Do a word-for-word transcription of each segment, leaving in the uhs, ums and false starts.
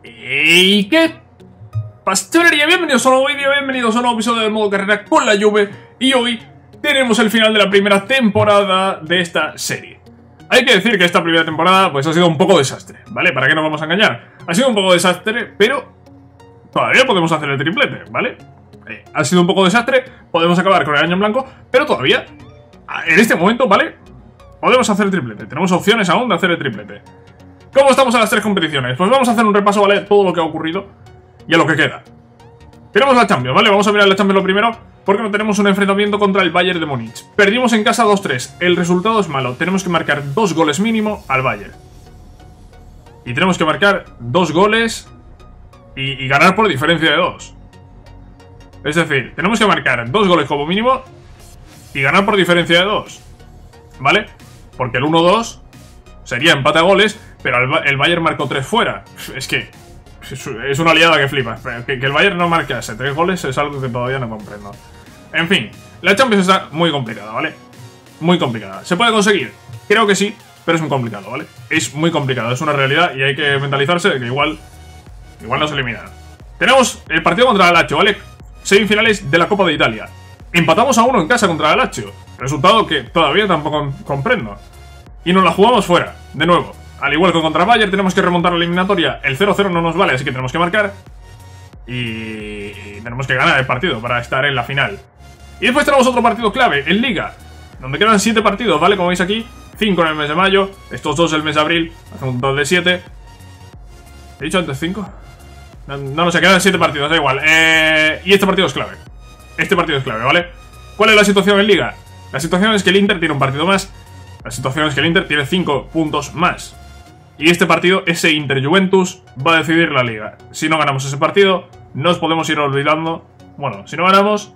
¿Y qué pastelería? Bienvenidos a un nuevo vídeo, bienvenidos a un nuevo episodio del modo carrera con la Juve. Y hoy tenemos el final de la primera temporada de esta serie. Hay que decir que esta primera temporada pues ha sido un poco desastre, ¿vale? ¿Para qué nos vamos a engañar? Ha sido un poco desastre, pero todavía podemos hacer el triplete, ¿vale? Eh, ha sido un poco desastre, podemos acabar con el año en blanco, pero todavía, en este momento, ¿vale? Podemos hacer el triplete, tenemos opciones aún de hacer el triplete. ¿Cómo estamos a las tres competiciones? Pues vamos a hacer un repaso, ¿vale? Todo lo que ha ocurrido y a lo que queda. Tenemos la Champions, ¿vale? Vamos a mirar la Champions lo primero, porque no tenemos un enfrentamiento contra el Bayern de Múnich. Perdimos en casa dos tres, el resultado es malo, tenemos que marcar dos goles mínimo al Bayern. Y tenemos que marcar dos goles y, y ganar por diferencia de dos. Es decir, tenemos que marcar dos goles como mínimo y ganar por diferencia de dos, ¿vale? Porque el uno dos sería empate a goles, pero el, el Bayern marcó tres fuera. Es que es una liada que flipas. Que, que el Bayern no marcase tres goles es algo que todavía no comprendo. En fin, la Champions está muy complicada, ¿vale? Muy complicada. ¿Se puede conseguir? Creo que sí, pero es muy complicado, ¿vale? Es muy complicado, es una realidad y hay que mentalizarse de que igual Igual nos eliminan. Tenemos el partido contra el Lazio, ¿vale? Semifinales de la Copa de Italia. Empatamos a uno en casa contra el Lazio. Resultado que todavía tampoco comprendo. Y nos la jugamos fuera, de nuevo. Al igual que contra Bayern, tenemos que remontar la eliminatoria. El cero cero no nos vale, así que tenemos que marcar. Y... y tenemos que ganar el partido para estar en la final. Y después tenemos otro partido clave, en Liga, donde quedan siete partidos, ¿vale? Como veis aquí, cinco en el mes de mayo, estos dos el mes de abril, hace un total de siete. ¿He dicho antes cinco? No, no lo sé, quedan siete partidos, da igual. Eh, y este partido es clave. Este partido es clave, ¿vale? ¿Cuál es la situación en Liga? La situación es que el Inter tiene un partido más. La situación es que el Inter tiene cinco puntos más. Y este partido, ese Inter-Juventus, va a decidir la Liga. Si no ganamos ese partido, nos podemos ir olvidando. Bueno, si no ganamos...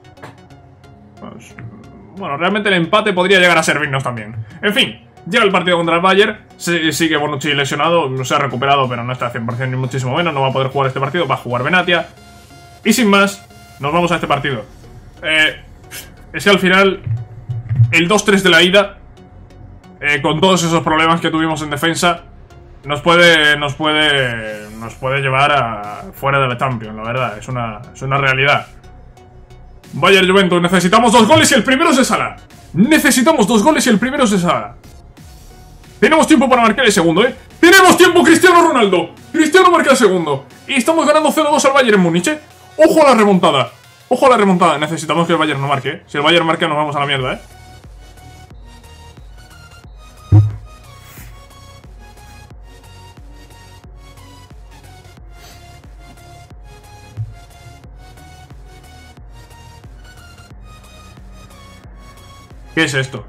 Pues, bueno, realmente el empate podría llegar a servirnos también. En fin, llega el partido contra el Bayern. Sigue Bonucci lesionado, no se ha recuperado, pero no está al cien por cien ni muchísimo menos. No va a poder jugar este partido, va a jugar Benatia. Y sin más, nos vamos a este partido. Eh, es que al final, el dos tres de la ida, eh, con todos esos problemas que tuvimos en defensa, nos puede, nos puede, nos puede llevar a fuera de la Champions, la verdad. Es una, es una realidad. Bayern Juventus, necesitamos dos goles y el primero se Salah. Necesitamos dos goles y el primero se Salah. Tenemos tiempo para marcar el segundo, ¿eh? ¡Tenemos tiempo, Cristiano Ronaldo! Cristiano marca el segundo. Y estamos ganando cero dos al Bayern en Múnich, ¿eh? ¡Ojo a la remontada! ¡Ojo a la remontada! Necesitamos que el Bayern no marque, ¿eh? Si el Bayern marca nos vamos a la mierda, ¿eh? ¿Qué es esto?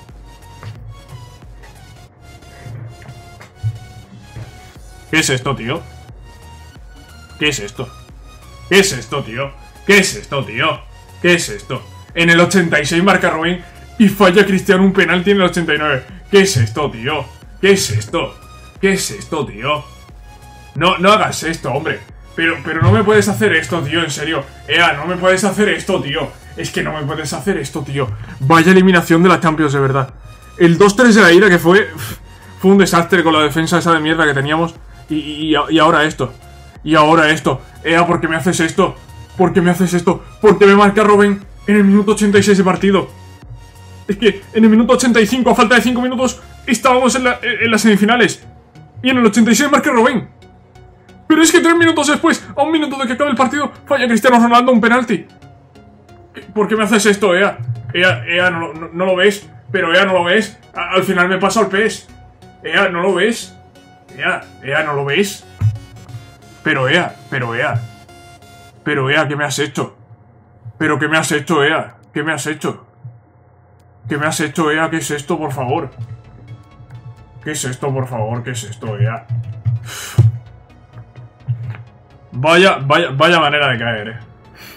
¿Qué es esto, tío? ¿Qué es esto? ¿Qué es esto, tío? ¿Qué es esto, tío? ¿Qué es esto? En el ochenta y seis marca Robin y falla Cristiano un penalti en el ochenta y nueve. ¿Qué es esto, tío? ¿Qué es esto? ¿Qué es esto, tío? No, no hagas esto, hombre. Pero, pero no me puedes hacer esto, tío, en serio. Ea, no me puedes hacer esto, tío. Es que no me puedes hacer esto, tío. Vaya eliminación de la Champions, de verdad. El dos tres de la ira que fue... Fue un desastre con la defensa esa de mierda que teníamos. Y, y, y ahora esto. Y ahora esto. Ea, ¿por qué me haces esto? ¿Por qué me haces esto? ¿Por qué me marca Robben en el minuto ochenta y seis de partido? Es que en el minuto ochenta y cinco, a falta de cinco minutos, estábamos en, la, en las semifinales. Y en el ochenta y seis marca Robben. Pero es que tres minutos después, a un minuto de que acabe el partido, falla Cristiano Ronaldo un penalti. ¿Por qué me haces esto, Ea? Ea, Ea, no, no, no lo ves. Pero Ea, no lo ves. A, al final me pasa el P E S. Ea, no lo ves. Ea, Ea, no lo ves. Pero Ea, pero Ea. Pero Ea, ¿qué me has hecho? Pero ¿qué me has hecho, Ea? ¿Qué me has hecho? ¿Qué me has hecho, Ea? ¿Qué es esto, por favor? ¿Qué es esto, por favor? ¿Qué es esto, Ea? Vaya, vaya, vaya manera de caer, eh.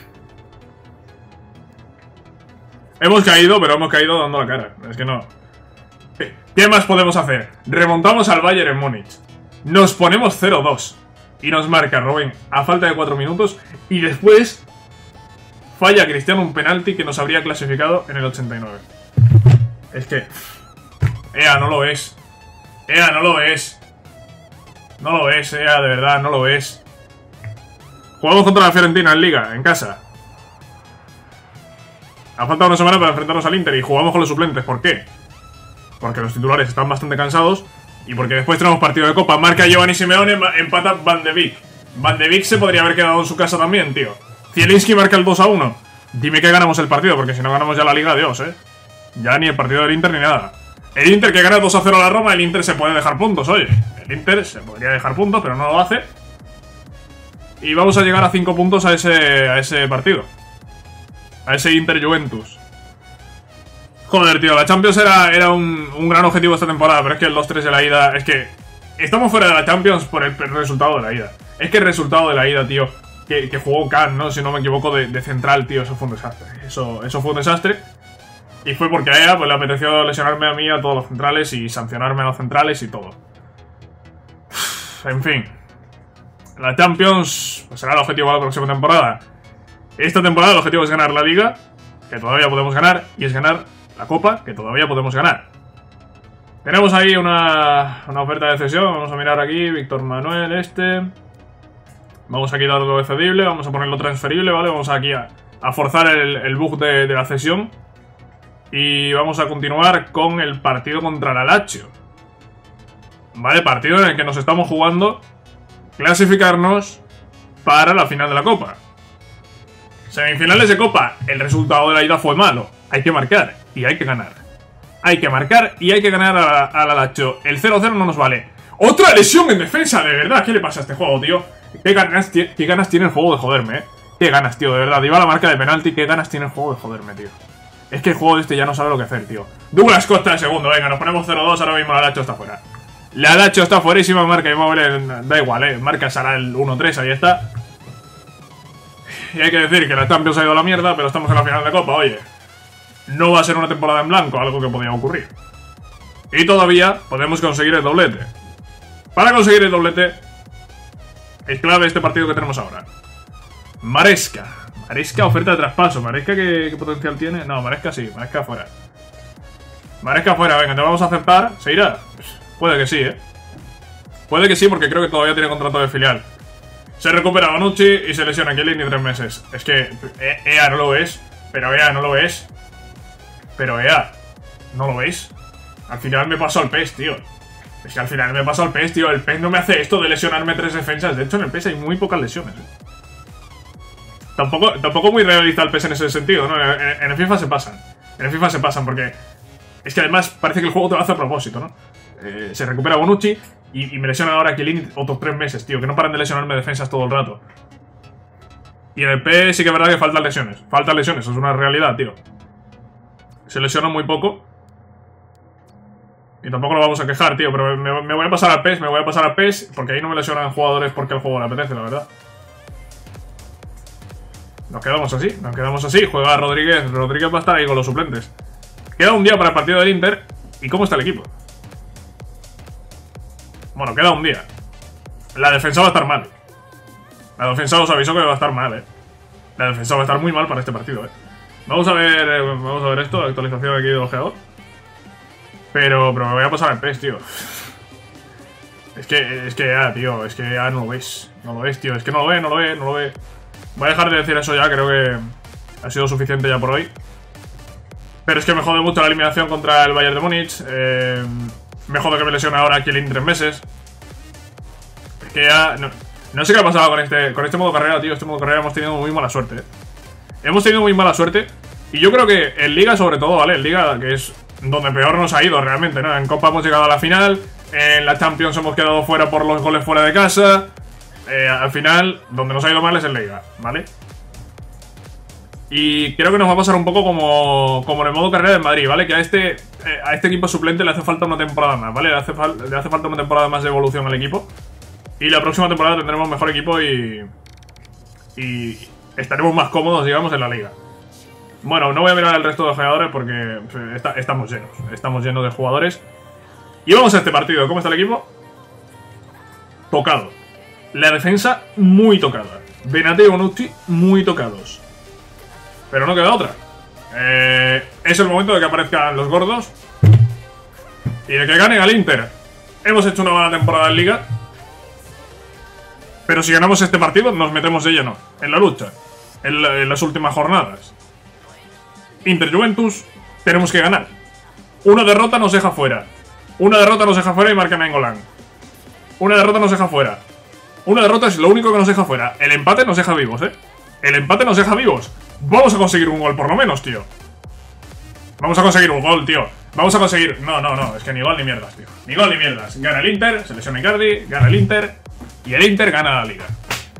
Hemos caído, pero hemos caído dando la cara. Es que no... ¿Qué más podemos hacer? Remontamos al Bayern en Múnich. Nos ponemos cero dos. Y nos marca Robben a falta de cuatro minutos. Y después... falla Cristiano un penalti que nos habría clasificado en el ochenta y nueve. Es que... Ea, no lo ves. Ea, no lo ves. No lo ves, Ea, de verdad, no lo ves. Jugamos contra la Fiorentina en Liga, en casa. Ha faltado una semana para enfrentarnos al Inter y jugamos con los suplentes. ¿Por qué? Porque los titulares están bastante cansados y porque después tenemos partido de Copa. Marca Giovanni Simeone, empata Van de Beek. Van de Beek se podría haber quedado en su casa también, tío. Zielinski marca el dos a uno. Dime que ganamos el partido, porque si no ganamos ya la Liga, adiós, eh. Ya ni el partido del Inter ni nada. El Inter que gana dos a cero a la Roma, el Inter se puede dejar puntos, oye. El Inter se podría dejar puntos, pero no lo hace. Y vamos a llegar a cinco puntos a ese, a ese partido. A ese Inter-Juventus. Joder, tío, la Champions era, era un, un gran objetivo esta temporada, pero es que el dos tres de la ida... Es que estamos fuera de la Champions por el, el resultado de la ida. Es que el resultado de la ida, tío, que, que jugó Kahn, ¿no? Si no me equivoco, de, de central, tío, eso fue un desastre. Eso, eso fue un desastre. Y fue porque a ella pues, le apeteció lesionarme a mí, a todos los centrales, y sancionarme a los centrales y todo. En fin. La Champions pues, será el objetivo de la próxima temporada. Esta temporada el objetivo es ganar la Liga, que todavía podemos ganar, y es ganar la Copa, que todavía podemos ganar. Tenemos ahí una, una oferta de cesión. Vamos a mirar aquí, Víctor Manuel este. Vamos a quitarlo de cedible, vamos a ponerlo transferible, ¿vale? Vamos aquí a, a forzar el, el bug de, de la cesión. Y vamos a continuar con el partido contra la Lazio. Vale, partido en el que nos estamos jugando clasificarnos para la final de la Copa. Semifinales de Copa, el resultado de la ida fue malo. Hay que marcar y hay que ganar. Hay que marcar y hay que ganar a la, a la Lazio. El cero cero no nos vale. ¡Otra lesión en defensa! De verdad, ¿qué le pasa a este juego, tío? ¿Qué ganas, qué ganas tiene el juego de joderme, eh? ¿Qué ganas, tío? De verdad, iba a la marca de penalti. ¿Qué ganas tiene el juego de joderme, tío? Es que el juego de este ya no sabe lo que hacer, tío. Douglas Costa de segundo, venga, nos ponemos cero dos. Ahora mismo la Lazio está fuera. La Lazio está fuerísima, marca inmóvil. Da igual, eh. Marca será el uno tres, ahí está. Y hay que decir que la Champions ha ido a la mierda, pero estamos en la final de Copa, oye. No va a ser una temporada en blanco, algo que podía ocurrir. Y todavía podemos conseguir el doblete. Para conseguir el doblete es clave este partido que tenemos ahora. Maresca. Maresca, oferta de traspaso. Maresca, ¿qué, qué potencial tiene? No, Maresca sí, Maresca fuera. Maresca fuera, venga, te vamos a aceptar. ¿Se irá? Pues puede que sí, eh. Puede que sí, porque creo que todavía tiene contrato de filial. Se recupera Bonucci y se lesiona Chiellini tres meses. Es que E A no lo ves. Pero E A no lo ves. Pero E A, ¿no lo veis? Al final me pasó el P E S, tío. Es que al final me pasó el P E S, tío. El P E S no me hace esto de lesionarme tres defensas. De hecho, en el P E S hay muy pocas lesiones, ¿eh? Tampoco, tampoco muy realista el P E S en ese sentido, ¿no? En, en, en el FIFA se pasan. En el FIFA se pasan porque... Es que además parece que el juego te lo hace a propósito, ¿no? Eh, se recupera Bonucci y, y me lesionan ahora Chiellini otros tres meses, tío. Que no paran de lesionarme defensas todo el rato. Y en el P E S sí que es verdad que faltan lesiones. Faltan lesiones, eso es una realidad, tío. Se lesiona muy poco. Y tampoco lo vamos a quejar, tío. Pero me, me voy a pasar al P E S, me voy a pasar al P E S. Porque ahí no me lesionan jugadores porque el juego le apetece, la verdad. Nos quedamos así, nos quedamos así. Juega Rodríguez, Rodríguez va a estar ahí con los suplentes. Queda un día para el partido del Inter. ¿Y cómo está el equipo? Bueno, queda un día. La defensa va a estar mal. La defensa os aviso que va a estar mal, eh. La defensa va a estar muy mal para este partido, eh. Vamos a ver, eh, vamos a ver esto, actualización aquí de ojeador. Pero, pero me voy a pasar al P E S, tío. Es que, es que, ah, tío, es que ah, no lo ves. No lo ves, tío, es que no lo ve, no lo ve, no lo ve. Voy a dejar de decir eso ya, creo que ha sido suficiente ya por hoy. Pero es que me jode mucho la eliminación contra el Bayern de Múnich. Eh, me jode que me lesione ahora Chiellini tres meses. Es que ya... No, no sé qué ha pasado con este, con este modo carrera, tío. Este modo carrera hemos tenido muy mala suerte, eh. Hemos tenido muy mala suerte. Y yo creo que en Liga sobre todo, ¿vale? En Liga, que es donde peor nos ha ido realmente, ¿no? En Copa hemos llegado a la final. En la Champions hemos quedado fuera por los goles fuera de casa. Eh, al final, donde nos ha ido mal es en Liga, ¿vale? Y creo que nos va a pasar un poco como, como en el modo carrera de Madrid, ¿vale? Que a este, eh, a este equipo suplente le hace falta una temporada más, ¿vale? Le hace, le hace falta una temporada más de evolución al equipo. Y la próxima temporada tendremos mejor equipo y... Y estaremos más cómodos, digamos, en la Liga. Bueno, no voy a mirar el resto de jugadores porque está, estamos llenos. Estamos llenos de jugadores. Y vamos a este partido. ¿Cómo está el equipo? Tocado. La defensa muy tocada. Benate y Bonucci muy tocados. Pero no queda otra. Eh, es el momento de que aparezcan los gordos y de que ganen al Inter. Hemos hecho una buena temporada en Liga, Pero si ganamos este partido, nos metemos de lleno en la lucha, en, la, en las últimas jornadas. Inter-Juventus, tenemos que ganar. Una derrota nos deja fuera. Una derrota nos deja fuera y marca Nainggolan. Una derrota nos deja fuera. Una derrota es lo único que nos deja fuera. El empate nos deja vivos, ¿eh? El empate nos deja vivos. Vamos a conseguir un gol por lo menos, tío. Vamos a conseguir un gol, tío. Vamos a conseguir... No, no, no. Es que ni gol ni mierdas, tío. Ni gol ni mierdas. Gana el Inter, se lesiona Icardi, gana el Inter. Y el Inter gana la Liga.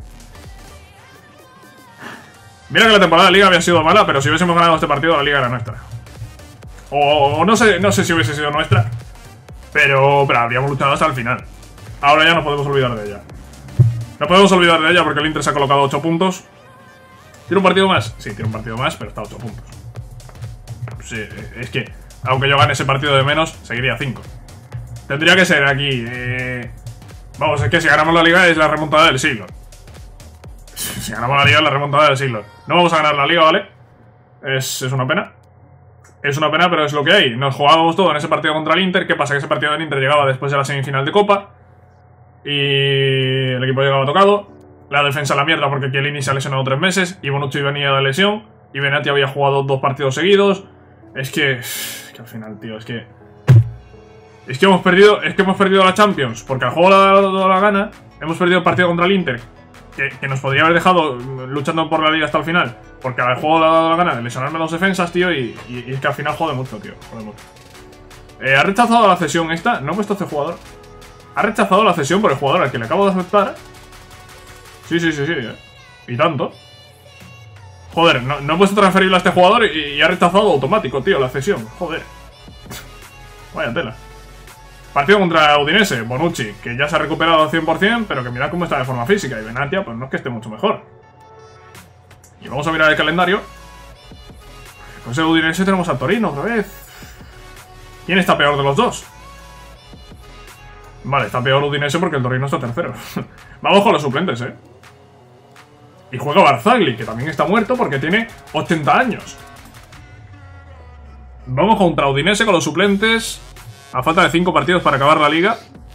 Mira que la temporada de la Liga había sido mala, pero si hubiésemos ganado este partido, la Liga era nuestra. O, o no sé, no sé si hubiese sido nuestra. Pero, pero habríamos luchado hasta el final. Ahora ya no podemos olvidar de ella. No podemos olvidar de ella porque el Inter se ha colocado ocho puntos. ¿Tiene un partido más? Sí, tiene un partido más, pero está a ocho puntos. Sí, es que, aunque yo gane ese partido de menos, seguiría cinco. Tendría que ser aquí... Eh... Vamos, es que si ganamos la Liga es la remontada del siglo. Si ganamos la Liga es la remontada del siglo. No vamos a ganar la Liga, ¿vale? Es, es una pena. Es una pena, pero es lo que hay. Nos jugábamos todo en ese partido contra el Inter. ¿Qué pasa? Que ese partido del Inter llegaba después de la semifinal de Copa. Y el equipo llegaba tocado. La defensa a la mierda porque Chiellini se ha lesionado tres meses. Y Bonucci venía de lesión. Y Benatti había jugado dos partidos seguidos. Es que... Es que al final, tío, es que... Es que hemos perdido... Es que hemos perdido la Champions. Porque al juego le ha dado la gana. Hemos perdido el partido contra el Inter. Que, que nos podría haber dejado luchando por la Liga hasta el final. Porque al juego le ha dado la gana de lesionarme dos defensas, tío. Y, y, y es que al final jode mucho, tío. Jode mucho. Eh, ha rechazado la cesión esta. No he puesto este jugador. Ha rechazado la cesión por el jugador al que le acabo de aceptar. Sí, sí, sí, sí. Eh. Y tanto. Joder, no, no he puesto transferible a este jugador y, y ha rechazado automático, tío, la cesión. Joder. Vaya tela. Partido contra Udinese, Bonucci, que ya se ha recuperado al cien por cien, pero que mirad cómo está de forma física. Y Benatia, pues no es que esté mucho mejor. Y vamos a mirar el calendario. Pues el Udinese tenemos a Torino otra vez. ¿Quién está peor de los dos? Vale, está peor Udinese porque el Torino está tercero. Vamos con los suplentes, eh. Y juega Barzagli, que también está muerto porque tiene ochenta años. Vamos contra Udinese con los suplentes. A falta de cinco partidos para acabar la Liga.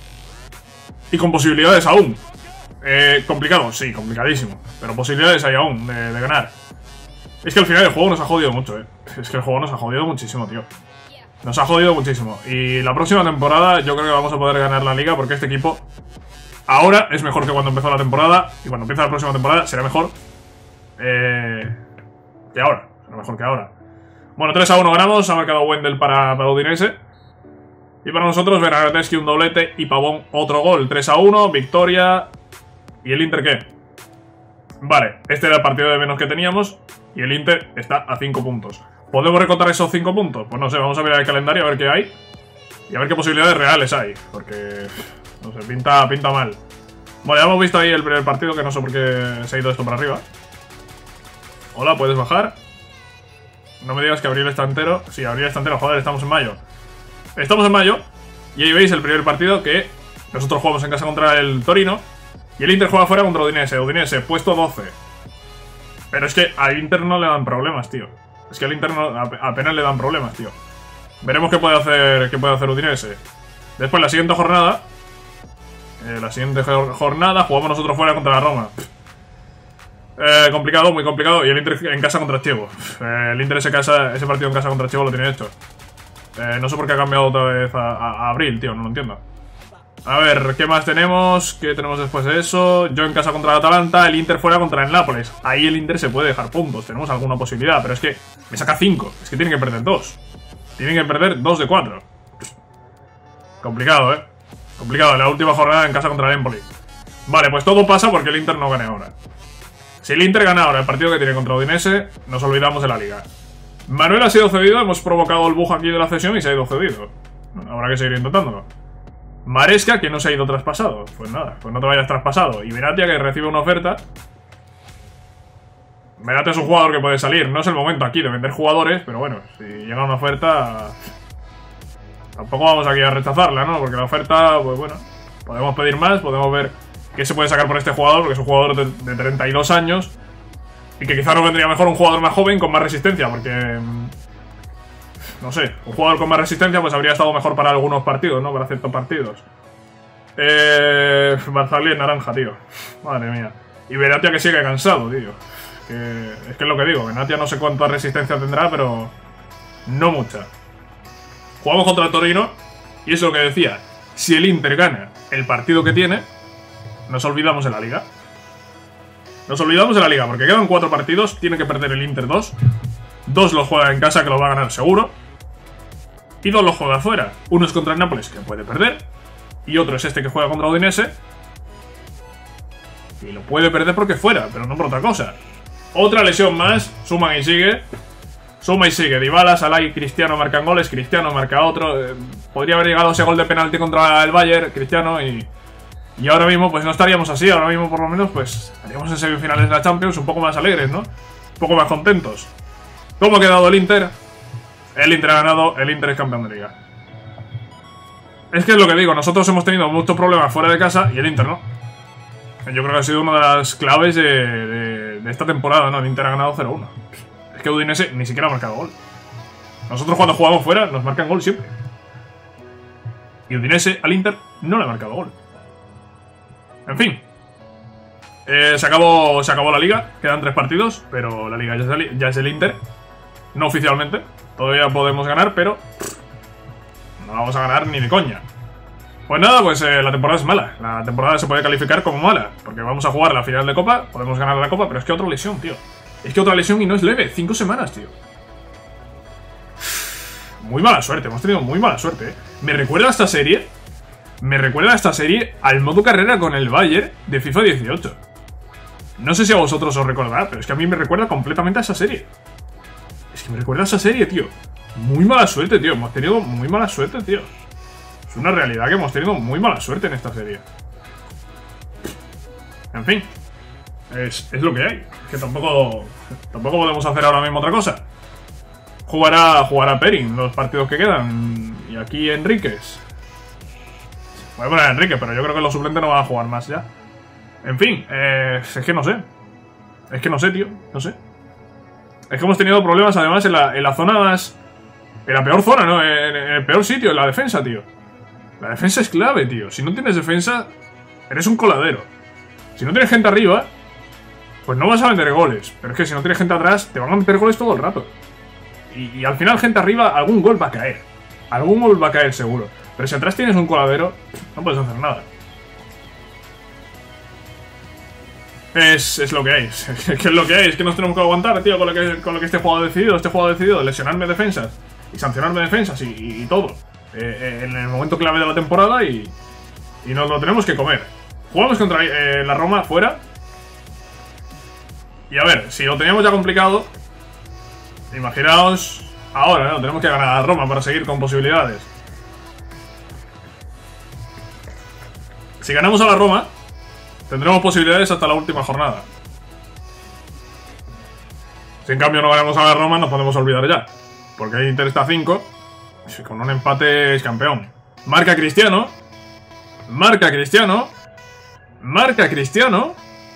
Y con posibilidades aún. Eh, complicado, sí, complicadísimo. Pero posibilidades hay aún de, de ganar. Es que al final el juego nos ha jodido mucho, eh. Es que el juego nos ha jodido muchísimo, tío. Nos ha jodido muchísimo. Y la próxima temporada yo creo que vamos a poder ganar la Liga porque este equipo ahora es mejor que cuando empezó la temporada. Y cuando empiece la próxima temporada será mejor eh, que ahora. Será mejor que ahora. Bueno, tres a uno ganamos. Ha marcado Wendel para, para Udinese. Y para nosotros, Bernardeschi un doblete y Pavón otro gol. tres a uno, victoria. ¿Y el Inter qué? Vale, este era el partido de menos que teníamos. Y el Inter está a cinco puntos. ¿Podemos recortar esos cinco puntos? Pues no sé, vamos a mirar el calendario a ver qué hay. Y a ver qué posibilidades reales hay. Porque, no sé, pinta, pinta mal. Bueno, ya hemos visto ahí el primer partido, que no sé por qué se ha ido esto para arriba. Hola, ¿puedes bajar? No me digas que Abril está entero. Sí, Abril está entero, joder, estamos en mayo. Estamos en mayo. Y ahí veis el primer partido que nosotros jugamos en casa contra el Torino. Y el Inter juega fuera contra Udinese. Udinese, puesto doce. Pero es que al Inter no le dan problemas, tío. Es que al Inter no, apenas le dan problemas, tío. Veremos qué puede hacer, qué puede hacer Udinese. Después, la siguiente jornada. Eh, la siguiente jornada jugamos nosotros fuera contra la Roma. Eh, complicado, muy complicado. Y el Inter en casa contra Chievo. Eh, el Inter ese, casa, ese partido en casa contra Chievo lo tiene hecho. Eh, no sé por qué ha cambiado otra vez a, a, a Abril, tío, no lo entiendo. A ver, ¿qué más tenemos? ¿Qué tenemos después de eso? Yo en casa contra el Atalanta, el Inter fuera contra el Nápoles. Ahí el Inter se puede dejar puntos, tenemos alguna posibilidad. Pero es que me saca cinco, es que tienen que perder dos. Tienen que perder dos de cuatro. Complicado, ¿eh? Complicado, la última jornada en casa contra el Empoli. Vale, pues todo pasa porque el Inter no gane ahora. Si el Inter gana ahora el partido que tiene contra Udinese, nos olvidamos de la Liga. Manuel ha sido cedido, hemos provocado el bug aquí de la cesión y se ha ido cedido. Habrá que seguir intentándolo. Maresca, que no se ha ido traspasado. Pues nada, pues no te vayas traspasado. Y Benatia, que recibe una oferta. Benatia es un jugador que puede salir. No es el momento aquí de vender jugadores, pero bueno, si llega una oferta... Tampoco vamos aquí a rechazarla, ¿no? Porque la oferta, pues bueno, podemos pedir más, podemos ver qué se puede sacar por este jugador, porque es un jugador de, de treinta y dos años. Y que quizá nos vendría mejor un jugador más joven con más resistencia, porque... No sé, un jugador con más resistencia pues habría estado mejor para algunos partidos, ¿no? Para ciertos partidos. Eh, Barzagli naranja, tío. Madre mía. Y Benatia que sigue cansado, tío. Que, es que es lo que digo. Benatia no sé cuánta resistencia tendrá, pero no mucha. Jugamos contra el Torino. Y eso es lo que decía. Si el Inter gana el partido que tiene, nos olvidamos de la Liga. Nos olvidamos de la Liga, porque quedan cuatro partidos. Tiene que perder el Inter dos. Dos los juega en casa, que lo va a ganar seguro. Y dos los juega afuera. Uno es contra el Nápoles, que puede perder. Y otro es este que juega contra Udinese. Y lo puede perder porque fuera, pero no por otra cosa. Otra lesión más. Suma y sigue. Suma y sigue. Dybala, Salah y Cristiano marcan goles. Cristiano marca otro. Eh, podría haber llegado ese gol de penalti contra el Bayern, Cristiano, y... Y ahora mismo pues no estaríamos así. Ahora mismo por lo menos pues estaríamos en semifinales de la Champions un poco más alegres, ¿no? Un poco más contentos. ¿Cómo ha quedado el Inter? El Inter ha ganado. El Inter es campeón de Liga. Es que es lo que digo. Nosotros hemos tenido muchos problemas fuera de casa y el Inter no. Yo creo que ha sido una de las claves de, de, de esta temporada, ¿no? El Inter ha ganado cero uno. Es que Udinese ni siquiera ha marcado gol. Nosotros cuando jugamos fuera nos marcan gol siempre. Y Udinese al Inter no le ha marcado gol. En fin. Eh, se, acabó, se acabó la Liga. Quedan tres partidos, pero la Liga ya es el, ya es el Inter. No oficialmente. Todavía podemos ganar, pero pff, no vamos a ganar ni de coña. Pues nada, pues eh, la temporada es mala. La temporada se puede calificar como mala, porque vamos a jugar la final de Copa, podemos ganar la Copa, pero es que otra lesión, tío. Es que otra lesión y no es leve. Cinco semanas, tío. Muy mala suerte, hemos tenido muy mala suerte, ¿eh? Me recuerda a esta serie... Me recuerda a esta serie al modo carrera con el Bayern de FIFA dieciocho. No sé si a vosotros os recordará, pero es que a mí me recuerda completamente a esa serie. Es que me recuerda a esa serie, tío. Muy mala suerte, tío. Hemos tenido muy mala suerte, tío. Es una realidad que hemos tenido muy mala suerte en esta serie. En fin. Es, es lo que hay. Es que tampoco, tampoco podemos hacer ahora mismo otra cosa. Jugará, jugará Perin los partidos que quedan. Y aquí Enríquez. Voy a poner a Enrique, pero yo creo que los suplentes no van a jugar más ya. En fin, eh, es que no sé. Es que no sé, tío. No sé. Es que hemos tenido problemas además en la, en la zona más... En la peor zona, ¿no? En, en el peor sitio, en la defensa, tío. La defensa es clave, tío. Si no tienes defensa, eres un coladero. Si no tienes gente arriba, pues no vas a meter goles. Pero es que si no tienes gente atrás, te van a meter goles todo el rato. Y, y al final, gente arriba, algún gol va a caer. Algún gol va a caer seguro. Pero si atrás tienes un coladero, no puedes hacer nada. Es, es lo que hay. Es que es lo que hay. Es que nos tenemos que aguantar, tío, con lo que, con lo que este juego ha decidido. Este juego ha decidido lesionarme defensas y sancionarme defensas y, y, y todo. Eh, eh, en el momento clave de la temporada y, y nos lo tenemos que comer. Jugamos contra eh, la Roma fuera. Y a ver, si lo teníamos ya complicado, imaginaos ahora, ¿no? Tenemos que ganar a la Roma para seguir con posibilidades. Si ganamos a la Roma, tendremos posibilidades hasta la última jornada. Si en cambio no ganamos a la Roma, nos podemos olvidar ya. Porque el Inter está a cinco. Con un empate es campeón. Marca Cristiano. Marca Cristiano. Marca Cristiano.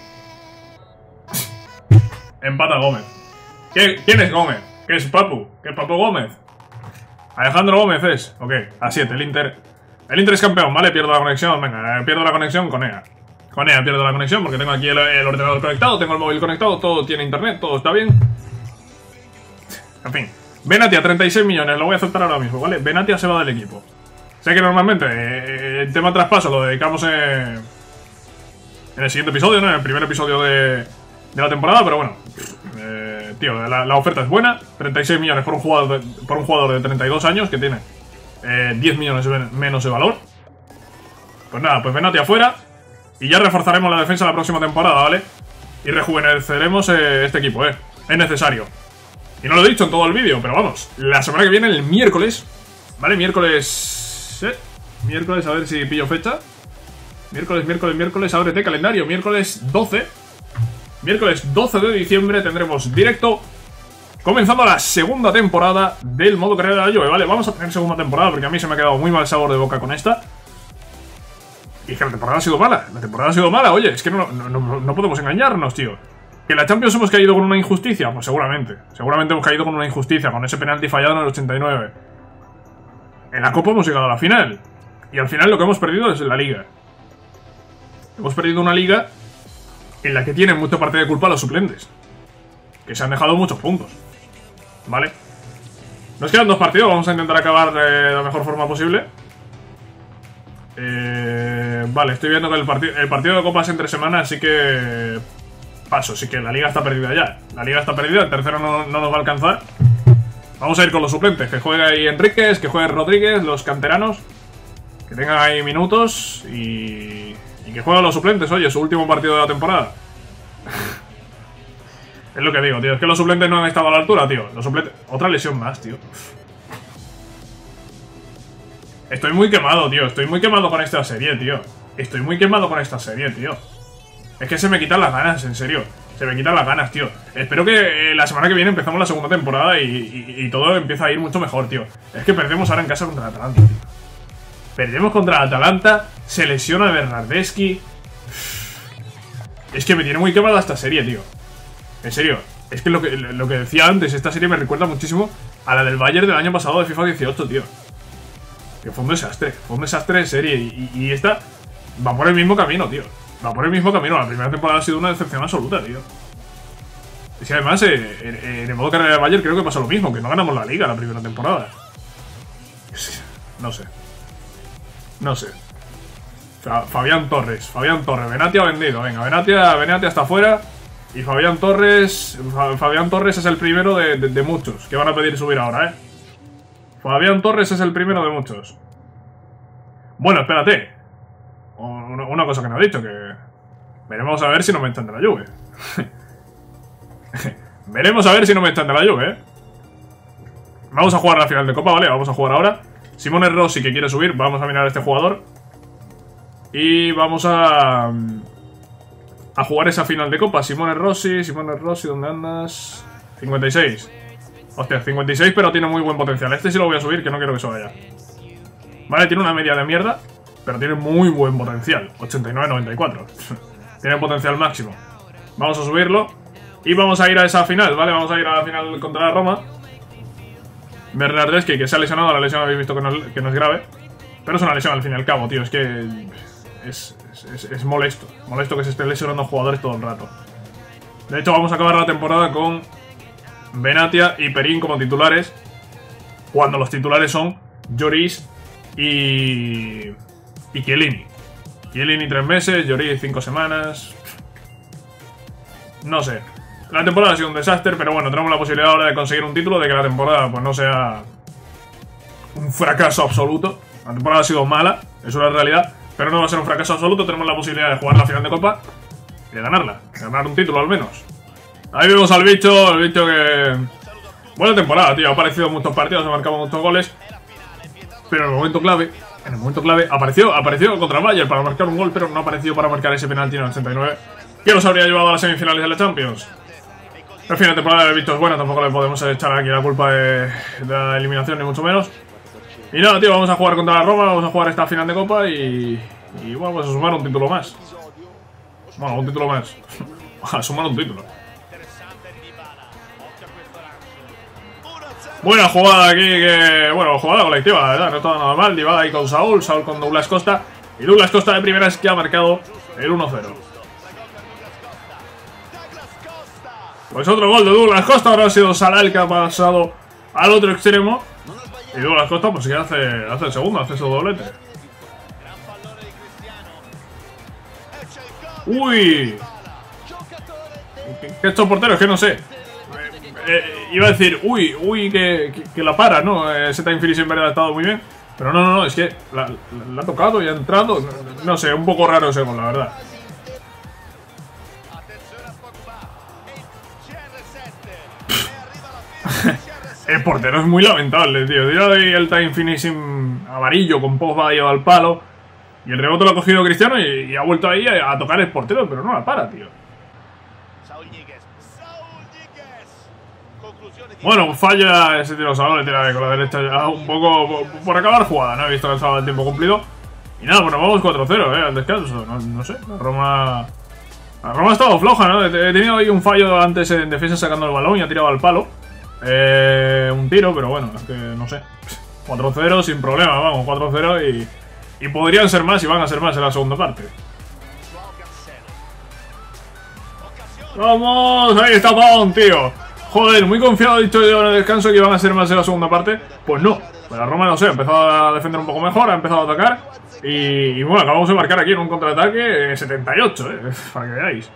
Empata Gómez. ¿Qué, ¿Quién es Gómez? ¿Qué es Papu? ¿Qué es Papu Gómez? Alejandro Gómez es. Ok, a siete. El Inter... El Inter es campeón, ¿vale? Pierdo la conexión, venga, pierdo la conexión con E A. Con E A pierdo la conexión porque tengo aquí el, el ordenador conectado, tengo el móvil conectado, todo tiene internet, todo está bien. En fin. Benatia, treinta y seis millones, lo voy a aceptar ahora mismo, ¿vale? Benatia se va del equipo. Sé que normalmente eh, el tema traspaso lo dedicamos en, en el siguiente episodio, ¿no? En el primer episodio de, de la temporada, pero bueno. Eh, tío, la, la oferta es buena. treinta y seis millones por un jugador de, por un jugador de treinta y dos años que tiene... Eh, diez millones menos de valor. Pues nada, pues Benatia afuera. Y ya reforzaremos la defensa la próxima temporada, ¿vale? Y rejuveneceremos eh, este equipo, ¿eh? Es necesario. Y no lo he dicho en todo el vídeo, pero vamos. La semana que viene, el miércoles, ¿vale? Miércoles... ¿eh? Miércoles, a ver si pillo fecha. Miércoles, miércoles, miércoles, ábrete calendario. Miércoles doce. Miércoles doce de diciembre tendremos directo. Comenzando la segunda temporada del modo carrera de la Juve, ¿vale? Vamos a tener segunda temporada porque a mí se me ha quedado muy mal sabor de boca con esta. Y es que la temporada ha sido mala. La temporada ha sido mala, oye, es que no, no, no, no podemos engañarnos, tío. ¿Que la Champions hemos caído con una injusticia? Pues seguramente. Seguramente hemos caído con una injusticia, con ese penalti fallado en el ochenta y nueve. En la Copa hemos llegado a la final. Y al final lo que hemos perdido es la Liga. Hemos perdido una liga en la que tienen mucha parte de culpa los suplentes, que se han dejado muchos puntos. Vale. Nos quedan dos partidos, vamos a intentar acabar de la mejor forma posible. Eh, vale, estoy viendo que el, parti el partido de Copa es entre semanas, así que paso, sí que la liga está perdida ya. La liga está perdida, el tercero no, no nos va a alcanzar. Vamos a ir con los suplentes, que juegue ahí Enríquez, que juegue Rodríguez, los canteranos, que tengan ahí minutos y, y que jueguen los suplentes, oye, su último partido de la temporada. Es lo que digo, tío, es que los suplentes no han estado a la altura, tío. Los suplentes... Otra lesión más, tío. Estoy muy quemado, tío, estoy muy quemado con esta serie, tío. Estoy muy quemado con esta serie, tío. Es que se me quitan las ganas, en serio. Se me quitan las ganas, tío. Espero que eh, la semana que viene empezamos la segunda temporada y, y, y todo empieza a ir mucho mejor, tío. Es que perdemos ahora en casa contra el Atalanta, tío. Perdemos contra el Atalanta, se lesiona Bernardeschi. Es que me tiene muy quemada esta serie, tío. En serio, es que lo que, lo que decía antes, esta serie me recuerda muchísimo a la del Bayern del año pasado de FIFA dieciocho, tío. Que fue un desastre, fue un desastre de serie y, y, y esta va por el mismo camino, tío. Va por el mismo camino, la primera temporada ha sido una decepción absoluta, tío. Y si además, eh, en, en el modo carrera de Bayern creo que pasa lo mismo, que no ganamos la liga la primera temporada. No sé. No sé. Fabián Torres, Fabián Torres, Benatia vendido, venga, Benatia, Benatia está fuera. Y Fabián Torres, Fabián Torres es el primero de, de, de muchos que van a pedir subir ahora, eh. Fabián Torres es el primero de muchos. Bueno, espérate. Una, una cosa que no he dicho, que veremos a ver si no me echan de la Juve. Veremos a ver si no me echan de la Juve, eh. Vamos a jugar la final de Copa, ¿vale? Vamos a jugar ahora. Simone Rossi, que quiere subir, vamos a mirar a este jugador. Y vamos a... a jugar esa final de Copa. Simone Rossi, Simone Rossi, ¿dónde andas? cincuenta y seis. Hostia, cincuenta y seis, pero tiene muy buen potencial. Este sí lo voy a subir, que no quiero que se vaya. Vale, tiene una media de mierda, pero tiene muy buen potencial. ochenta y nueve noventa y cuatro. Tiene potencial máximo. Vamos a subirlo. Y vamos a ir a esa final, ¿vale? Vamos a ir a la final contra la Roma. Bernardeschi, que se ha lesionado. La lesión habéis visto que no, que no es grave. Pero es una lesión al fin y al cabo, tío. Es que... Es, es, es molesto. Molesto que se estén lesionando jugadores todo el rato. De hecho, vamos a acabar la temporada con Benatia y Perín como titulares, cuando los titulares son Lloris y... y Chiellini. Chiellini tres meses, Lloris cinco semanas... No sé. La temporada ha sido un desastre, pero bueno, tenemos la posibilidad ahora de conseguir un título, de que la temporada pues no sea un fracaso absoluto. La temporada ha sido mala, eso es la realidad, pero no va a ser un fracaso absoluto. Tenemos la posibilidad de jugar la final de Copa y de ganarla, de ganar un título al menos. Ahí vemos al bicho, el bicho que... Buena temporada, tío, ha aparecido en muchos partidos, ha marcado muchos goles, pero en el momento clave, en el momento clave, apareció, apareció contra el Bayern para marcar un gol, pero no apareció para marcar ese penalti en el ochenta y nueve, que nos habría llevado a las semifinales de la Champions. Al fin de temporada del bicho es buena, tampoco le podemos echar aquí la culpa de, de la eliminación, ni mucho menos. Y nada, tío, vamos a jugar contra la Roma, vamos a jugar esta final de Copa y... Y bueno, vamos a sumar un título más. Bueno, un título más. A sumar un título. Buena jugada aquí, que... Bueno, jugada colectiva, la verdad, no estaba nada mal. Dybala ahí con Saúl, Saúl con Douglas Costa. Y Douglas Costa de primeras que ha marcado el uno cero. Pues otro gol de Douglas Costa, ahora ha sido Salah el que ha pasado al otro extremo. Y Douglas Costa pues sí hace, hace el segundo, hace su doblete. Uy. ¿Qué estos porteros? Que no sé. Eh, eh, iba a decir, uy, uy, que, que, que la para, ¿no? Ese time finish en verdad ha estado muy bien. Pero no, no, no, es que la, la, la ha tocado y ha entrado. No, no sé, un poco raro ese gol, la verdad. El portero es muy lamentable, tío. Tira ahí el time finishing amarillo con Pogba lleva al palo. Y el rebote lo ha cogido Cristiano y, y ha vuelto ahí a, a tocar el portero, pero no la para, tío. Bueno, falla ese tiro salado, le tira con la derecha ya un poco por, por acabar jugada. No he visto que estaba el tiempo cumplido. Y nada, bueno, vamos cuatro cero, eh, al descanso. No, no sé, la Roma... La Roma ha estado floja, ¿no? He tenido ahí un fallo antes en defensa sacando el balón y ha tirado al palo. Eh, un tiro, pero bueno, es que no sé. cuatro cero sin problema, vamos, cuatro cero y, y podrían ser más y van a ser más en la segunda parte. ¡Vamos! Ahí está Pound, tío. Joder, muy confiado he dicho yo en el descanso que iban a ser más de la segunda parte. Pues no. Pues la Roma, no sé, ha empezado a defender un poco mejor, ha empezado a atacar. Y, y bueno, acabamos de marcar aquí en un contraataque setenta y ocho, eh, para que veáis.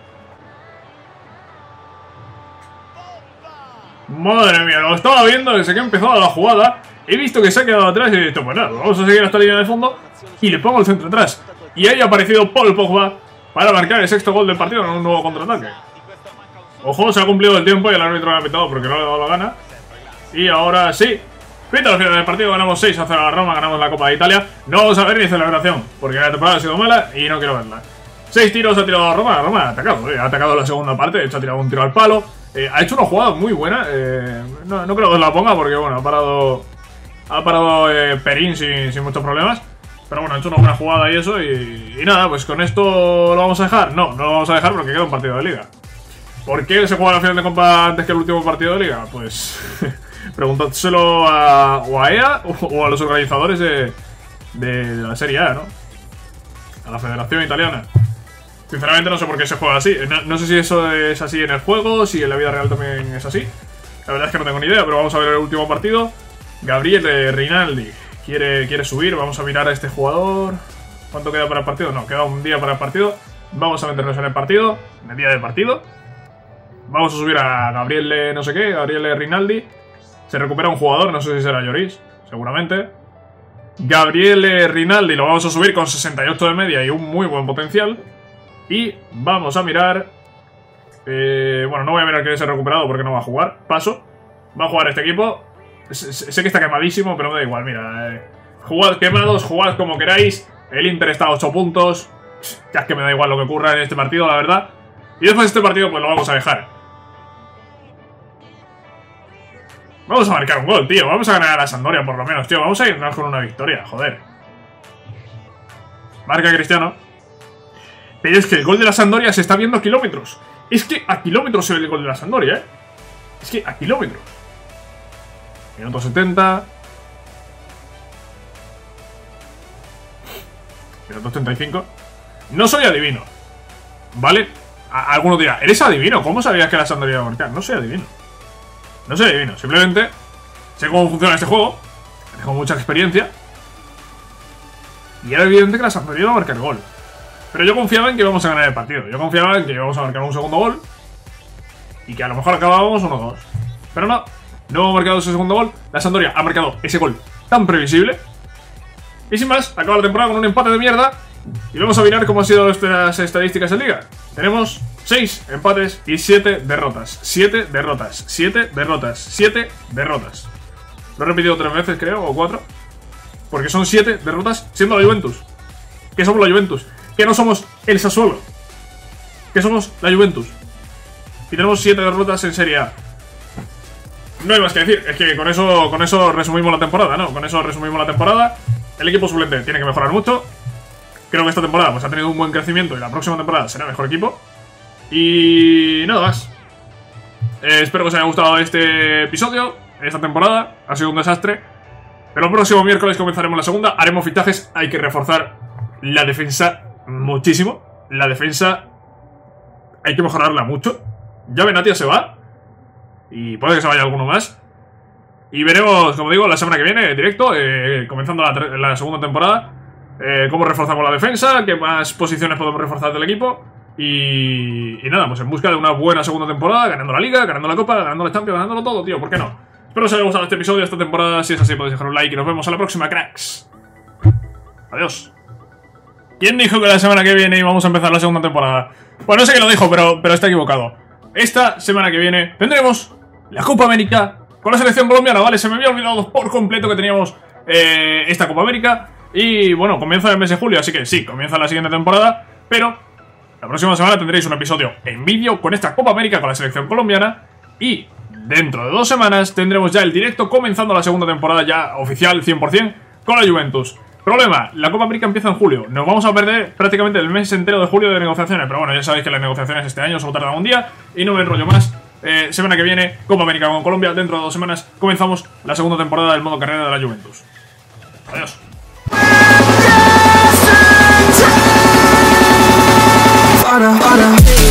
Madre mía, lo estaba viendo desde que ha empezado la jugada. He visto que se ha quedado atrás y he dicho, pues nada, vamos a seguir hasta la línea de fondo. Y le pongo el centro atrás. Y ahí ha aparecido Paul Pogba para marcar el sexto gol del partido en un nuevo contraataque. Ojo, se ha cumplido el tiempo y el árbitro lo ha pitado porque no le ha dado la gana. Y ahora sí, pita al final del partido, ganamos seis a cero a la Roma, ganamos la Copa de Italia. No vamos a ver ni celebración, porque la temporada ha sido mala y no quiero verla. Seis tiros ha tirado a la Roma, la Roma ha atacado, eh, ha atacado la segunda parte, de hecho ha tirado un tiro al palo. Eh, ha hecho una jugada muy buena, eh, no, no creo que os la ponga porque bueno, ha parado ha parado eh, Perín sin, sin muchos problemas. Pero bueno, ha hecho una buena jugada y eso, y, y nada, pues con esto lo vamos a dejar. No, no lo vamos a dejar porque queda un partido de liga. ¿Por qué se juega la final de Copa antes que el último partido de liga? Pues preguntádselo a, o a E A o, o a los organizadores de, de, de la Serie A, ¿no? A la Federación Italiana. Sinceramente no sé por qué se juega así. No, no sé si eso es así en el juego, si en la vida real también es así. La verdad es que no tengo ni idea, pero vamos a ver el último partido. Gabriele Rinaldi quiere, quiere subir, vamos a mirar a este jugador. ¿Cuánto queda para el partido? No, queda un día para el partido. Vamos a meternos en el partido, en el día del partido. Vamos a subir a Gabriele no sé qué, Gabriele Rinaldi. Se recupera un jugador, no sé si será Lloris, seguramente. Gabriele Rinaldi lo vamos a subir con sesenta y ocho de media y un muy buen potencial. Y vamos a mirar... Eh, bueno, no voy a mirar que se ha recuperado porque no va a jugar. Paso. Va a jugar este equipo. Sé, sé que está quemadísimo, pero me da igual, mira. Eh, jugad quemados, jugad como queráis. El Inter está a ocho puntos. Ya es que me da igual lo que ocurra en este partido, la verdad. Y después de este partido pues lo vamos a dejar. Vamos a marcar un gol, tío. Vamos a ganar a la Sampdoria por lo menos, tío. Vamos a irnos con una victoria, joder. Marca Cristiano. Pero es que el gol de la Sampdoria se está viendo a kilómetros. Es que a kilómetros se ve el gol de la Sampdoria, ¿eh? Es que a kilómetros. Minuto setenta. Minuto treinta y cinco. No soy adivino, ¿vale? A alguno dirá, ¿eres adivino? ¿Cómo sabías que la Sampdoria iba a marcar? No soy adivino. No soy adivino, simplemente sé cómo funciona este juego. Tengo mucha experiencia. Y era evidente que la Sampdoria iba a marcar gol. Pero yo confiaba en que íbamos a ganar el partido. Yo confiaba en que íbamos a marcar un segundo gol y que a lo mejor acabábamos uno dos. Pero no, no hemos marcado ese segundo gol. La Sampdoria ha marcado ese gol tan previsible. Y sin más, acaba la temporada con un empate de mierda. Y vamos a mirar cómo han sido nuestras estadísticas en liga. Tenemos seis empates y siete derrotas. siete derrotas, siete derrotas, siete derrotas. Lo he repetido tres veces, creo, o cuatro. Porque son siete derrotas siendo la Juventus. Que somos la Juventus. Que no somos el Sassuolo. Que somos la Juventus. Y tenemos siete derrotas en Serie A. No hay más que decir. Es que con eso, con eso resumimos la temporada, ¿no? Con eso resumimos la temporada. El equipo suplente tiene que mejorar mucho. Creo que esta temporada pues ha tenido un buen crecimiento y la próxima temporada será mejor equipo. Y nada más. Eh, espero que os haya gustado este episodio, esta temporada. Ha sido un desastre. Pero el próximo miércoles comenzaremos la segunda. Haremos fichajes. Hay que reforzar la defensa muchísimo. La defensa hay que mejorarla mucho. Ya Benatia se va. Y puede que se vaya alguno más. Y veremos, como digo, la semana que viene, directo, eh, comenzando la, la segunda temporada. Eh, cómo reforzamos la defensa, qué más posiciones podemos reforzar del equipo. Y, y nada, pues en busca de una buena segunda temporada, ganando la Liga, ganando la Copa, ganando la Champions, ganándolo todo, tío, ¿por qué no? Espero os haya gustado este episodio, esta temporada. Si es así, podéis dejar un like y nos vemos a la próxima, cracks. Adiós. ¿Quién dijo que la semana que viene íbamos a empezar la segunda temporada? Pues no sé quién lo dijo, pero, pero está equivocado. Esta semana que viene tendremos la Copa América con la selección colombiana, ¿vale? Se me había olvidado por completo que teníamos eh, esta Copa América. Y bueno, comienza el mes de julio, así que sí, comienza la siguiente temporada. Pero la próxima semana tendréis un episodio en vídeo con esta Copa América con la selección colombiana. Y dentro de dos semanas tendremos ya el directo comenzando la segunda temporada ya oficial cien por cien con la Juventus. Problema, la Copa América empieza en julio. Nos vamos a perder prácticamente el mes entero de julio de negociaciones. Pero bueno, ya sabéis que las negociaciones este año solo tardan un día. Y no me enrollo más. eh, Semana que viene, Copa América con Colombia. Dentro de dos semanas comenzamos la segunda temporada del modo carrera de la Juventus. Adiós. Para, para.